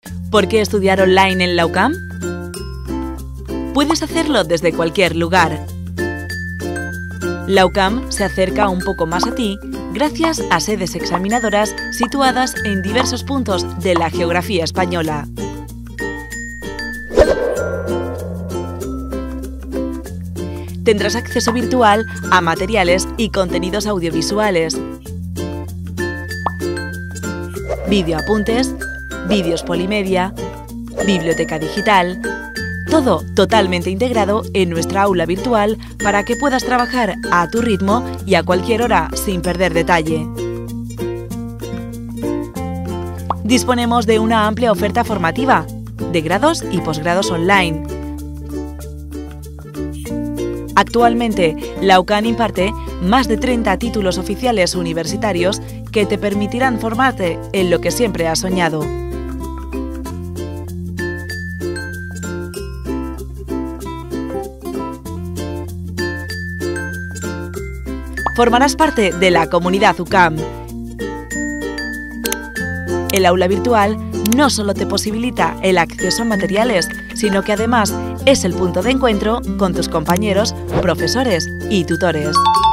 ¿Por qué estudiar online en la UCAM? Puedes hacerlo desde cualquier lugar. La UCAM se acerca un poco más a ti gracias a sedes examinadoras situadas en diversos puntos de la geografía española. Tendrás acceso virtual a materiales y contenidos audiovisuales, videoapuntes, vídeos polimedia, biblioteca digital, todo totalmente integrado en nuestra aula virtual para que puedas trabajar a tu ritmo y a cualquier hora sin perder detalle. Disponemos de una amplia oferta formativa, de grados y posgrados online. Actualmente, la UCAM imparte más de 30 títulos oficiales universitarios que te permitirán formarte en lo que siempre has soñado. Formarás parte de la comunidad UCAM. El aula virtual no solo te posibilita el acceso a materiales, sino que además es el punto de encuentro con tus compañeros, profesores y tutores.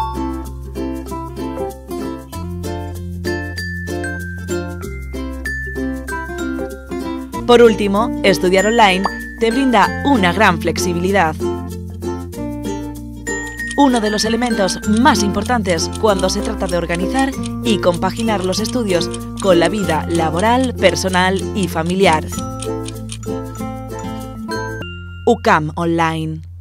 Por último, estudiar online te brinda una gran flexibilidad. Uno de los elementos más importantes cuando se trata de organizar y compaginar los estudios con la vida laboral, personal y familiar. UCAM Online.